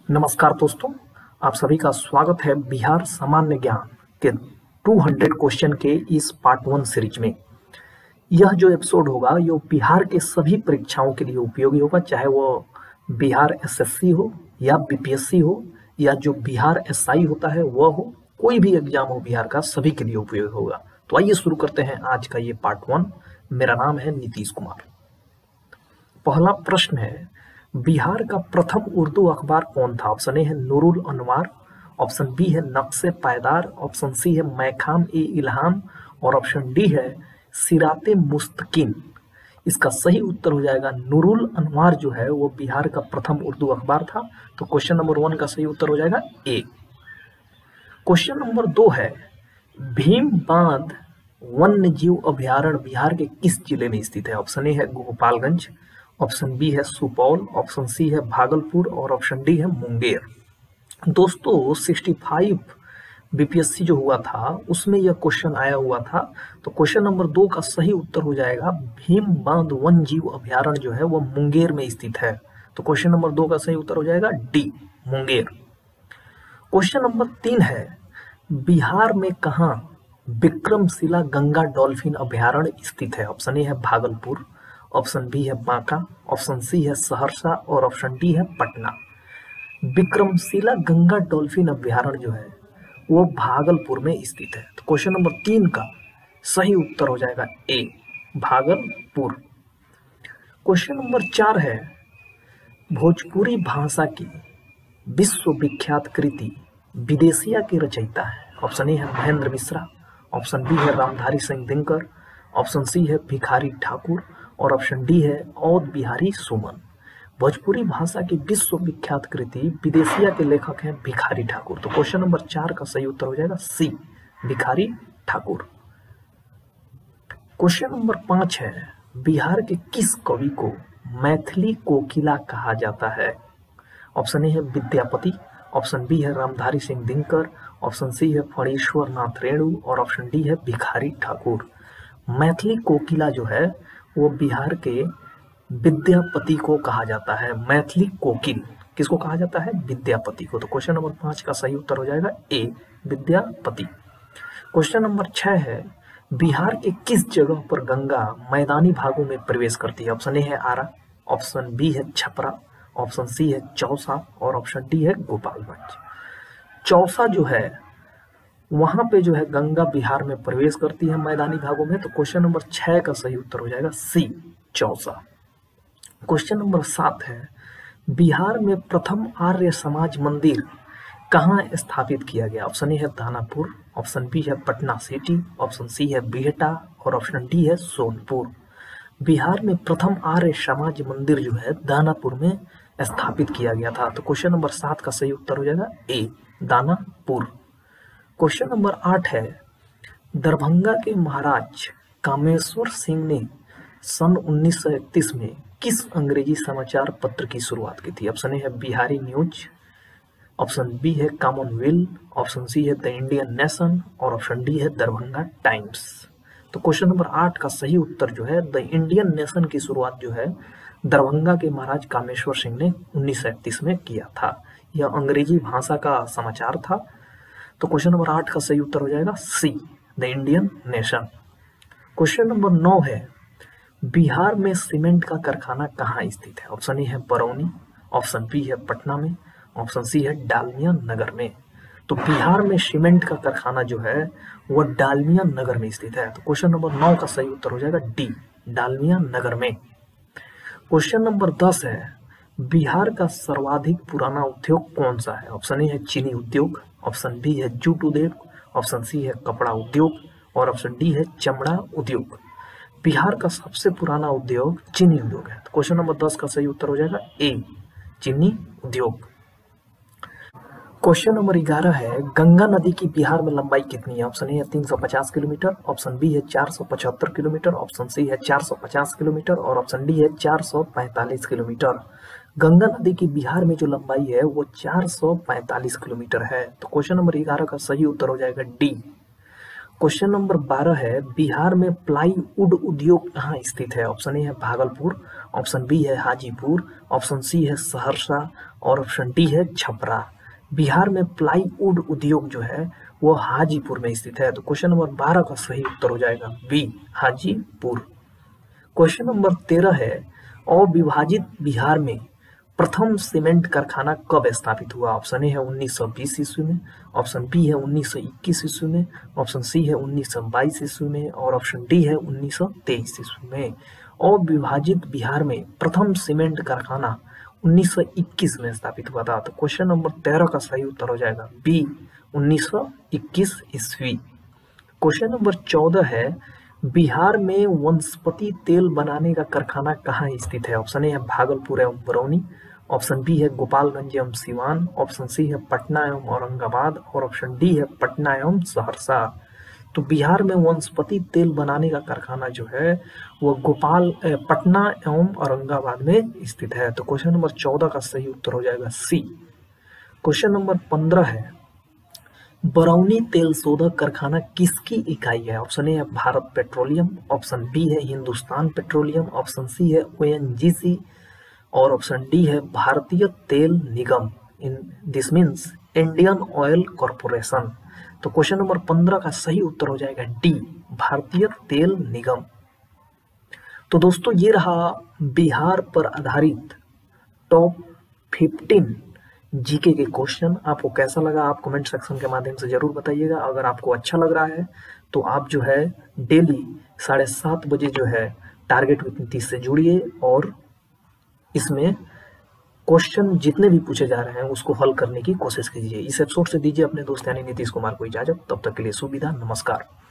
नमस्कार दोस्तों, आप सभी का स्वागत है बिहार सामान्य ज्ञान के 200 क्वेश्चन के इस पार्ट 1 सीरीज में। यह जो एपिसोड होगा ये बिहार के सभी परीक्षाओं के लिए उपयोगी होगा, चाहे वो बिहार एसएससी हो या बीपीएससी हो या जो बिहार एसआई होता है वह हो, कोई भी एग्जाम हो बिहार का, सभी के लिए उपयोगी होगा। तो आइए शुरू करते हैं आज का ये पार्ट 1। मेरा नाम है नीतीश कुमार। पहला प्रश्न है, बिहार का प्रथम उर्दू अखबार कौन था? ऑप्शन ए है नूरुल अनवार, ऑप्शन बी है नक्शे पायदार, ऑप्शन सी है मैखाम ए इल्हाम और ऑप्शन डी है सिराते मुस्तकिन। इसका सही उत्तर हो जाएगा नूरुल अनवार जो है वो बिहार का प्रथम उर्दू अखबार था। तो क्वेश्चन नंबर 1 का सही उत्तर हो जाएगा ए। क्वेश्चन नंबर 2 है, भीम बांध वन्य जीव अभयारण्य बिहार के किस जिले में स्थित है? ऑप्शन ए है गोपालगंज, ऑप्शन बी है सुपौल, ऑप्शन सी है भागलपुर और ऑप्शन डी है मुंगेर। दोस्तों 65 बीपीएससी जो हुआ था उसमें यह क्वेश्चन आया हुआ था। तो क्वेश्चन नंबर 2 का सही उत्तर हो जाएगा भीम बांध वन्य जीव अभयारण्य जो है वो मुंगेर में स्थित है। तो क्वेश्चन नंबर 2 का सही उत्तर हो जाएगा डी, मुंगेर। क्वेश्चन नंबर 3 है, बिहार में कहाँ विक्रमशिला गंगा डॉल्फिन अभयारण्य स्थित है? ऑप्शन ए है भागलपुर, ऑप्शन बी है बांका, ऑप्शन सी है सहरसा और ऑप्शन डी है पटना। विक्रमशिला गंगा डॉल्फिन अभयारण्य जो है वो भागलपुर में स्थित है। तो क्वेश्चन नंबर 3 का सही उत्तर हो जाएगा ए, भागलपुर। क्वेश्चन नंबर 4 है, भोजपुरी भाषा की विश्वविख्यात कृति विदेशिया की रचयिता है? ऑप्शन ए है महेंद्र मिश्रा, ऑप्शन बी है रामधारी सिंह दिनकर, ऑप्शन सी है भिखारी ठाकुर और ऑप्शन डी है औध बिहारी सुमन। भोजपुरी भाषा की विश्वविख्यात कृति विदेशिया के लेखक हैं भिखारी ठाकुर। तो क्वेश्चन नंबर 4 का सही उत्तर हो जाएगा सी, भिखारी ठाकुर। क्वेश्चन नंबर 5 है, बिहार के किस कवि को मैथिली कोकिला कहा जाता है? ऑप्शन ए है विद्यापति, ऑप्शन बी है रामधारी सिंह दिनकर, ऑप्शन सी है फणीश्वर नाथ रेणु और ऑप्शन डी है भिखारी ठाकुर। मैथिली कोकिला जो है वो बिहार के विद्यापति को कहा जाता है। मैथिली कोकिल किसको कहा जाता है? विद्यापति को। तो क्वेश्चन नंबर 5 का सही उत्तर हो जाएगा ए, विद्यापति। क्वेश्चन नंबर 6 है, बिहार के किस जगह पर गंगा मैदानी भागों में प्रवेश करती है? ऑप्शन ए है आरा, ऑप्शन बी है छपरा, ऑप्शन सी है चौसा और ऑप्शन डी है गोपालगंज। चौसा जो है वहां पे जो है गंगा बिहार में प्रवेश करती है मैदानी भागों में। तो क्वेश्चन नंबर 6 का सही उत्तर हो जाएगा सी, चौसा। क्वेश्चन नंबर 7 है, बिहार में प्रथम आर्य समाज मंदिर कहाँ स्थापित किया गया? ऑप्शन ए है दानापुर, ऑप्शन बी है पटना सिटी, ऑप्शन सी है बिहटा और ऑप्शन डी है सोनपुर। बिहार में प्रथम आर्य समाज मंदिर जो है दानापुर में स्थापित किया गया था। तो क्वेश्चन नंबर 7 का सही उत्तर हो जाएगा ए, दानापुर। क्वेश्चन नंबर 8 है, दरभंगा के महाराज कामेश्वर सिंह ने सन 1931 में किस अंग्रेजी समाचार पत्र की शुरुआत की थी? ऑप्शन ए है बिहारी न्यूज, ऑप्शन बी है कॉमनवेल्थ, ऑप्शन सी है द इंडियन नेशन और ऑप्शन डी है दरभंगा टाइम्स। तो क्वेश्चन नंबर 8 का सही उत्तर जो है द इंडियन नेशन की शुरुआत जो है दरभंगा के महाराज कामेश्वर सिंह ने 1931 में किया था। यह अंग्रेजी भाषा का समाचार था। तो क्वेश्चन नंबर 8 का सही उत्तर हो जाएगा C, the Indian Nation. Question number 9 है, बिहार में सीमेंट का कारखाना कहाँ स्थित है? ऑप्शन ए है बरौनी, ऑप्शन बी है पटना में, ऑप्शन सी है डालमिया नगर में। तो बिहार में सीमेंट का कारखाना जो है वह डालमिया नगर में स्थित है। तो क्वेश्चन नंबर 9 का सही उत्तर हो जाएगा डी, डालमिया नगर में। क्वेश्चन नंबर 10 है, बिहार का सर्वाधिक पुराना उद्योग कौन सा है? ऑप्शन ए है चीनी उद्योग, ऑप्शन बी है जूट उद्योग, ऑप्शन सी है कपड़ा उद्योग और ऑप्शन डी है चमड़ा उद्योग। बिहार का सबसे पुराना उद्योग चीनी उद्योग है। तो क्वेश्चन नंबर 10 का सही उत्तर हो जाएगा ए, चीनी उद्योग। क्वेश्चन नंबर 11 है, गंगा नदी की बिहार में लंबाई कितनी है? ऑप्शन ए है 350 किलोमीटर, ऑप्शन बी है 475 किलोमीटर, ऑप्शन सी है 450 किलोमीटर और ऑप्शन डी है 445 किलोमीटर। गंगा नदी की बिहार में जो लंबाई है वो 445 किलोमीटर है। तो क्वेश्चन नंबर 11 का सही उत्तर हो जाएगा डी। क्वेश्चन नंबर 12 है, बिहार में प्लाईवुड उद्योग कहाँ स्थित है? ऑप्शन ए है भागलपुर, ऑप्शन बी है हाजीपुर, ऑप्शन सी है सहरसा और ऑप्शन डी है छपरा। बिहार में प्लाईवुड उद्योग जो है वो हाजीपुर में स्थित है। तो क्वेश्चन नंबर 12 का सही उत्तर हो जाएगा बी, हाजीपुर। क्वेश्चन नंबर 13 है, अविभाजित बिहार में प्रथम सीमेंट कारखाना कब स्थापित हुआ? ऑप्शन ए है 1920 ईस्वी में, ऑप्शन बी है 1921 ईस्वी में, ऑप्शन सी है 1922 ईस्वी में और ऑप्शन डी है 1923 ईस्वी में। अविभाजित बिहार में प्रथम सीमेंट कारखाना 1921 में स्थापित हुआ था। तो क्वेश्चन नंबर 13 का सही उत्तर हो जाएगा बी, 1921 ईस्वी। क्वेश्चन नंबर 14 है, बिहार में वनस्पति तेल बनाने का कारखाना कहाँ स्थित है? ऑप्शन ए है भागलपुर एवं बरौनी, ऑप्शन बी है गोपालगंज एवं सिवान, ऑप्शन सी है पटना एवं औरंगाबाद और ऑप्शन डी है पटना एवं सहरसा। तो बिहार में वनस्पति तेल बनाने का कारखाना जो है वो पटना एवं औरंगाबाद में स्थित है। तो क्वेश्चन नंबर 14 का सही उत्तर हो जाएगा सी। क्वेश्चन नंबर 15 है, बरौनी तेल शोधक कारखाना किसकी इकाई है? ऑप्शन ए है भारत पेट्रोलियम, ऑप्शन बी है हिंदुस्तान पेट्रोलियम, ऑप्शन सी है ओएनजीसी और ऑप्शन डी है भारतीय तेल निगम। In this means Indian Oil Corporation. तो क्वेश्चन नंबर 15 का सही उत्तर हो जाएगा डी, भारतीय तेल निगम। तो दोस्तों ये रहा बिहार पर आधारित टॉप 15 जीके के क्वेश्चन। आपको कैसा लगा आप कमेंट सेक्शन के माध्यम से जरूर बताइएगा। अगर आपको अच्छा लग रहा है तो आप जो है डेली 7:30 बजे जो है टारगेट विद नीतीश से जुड़िए और इसमें क्वेश्चन जितने भी पूछे जा रहे हैं उसको हल करने की कोशिश कीजिए। इस एपिसोड से दीजिए अपने दोस्त यानी नीतीश कुमार को इजाजत। तब तक के लिए सुविधा, नमस्कार।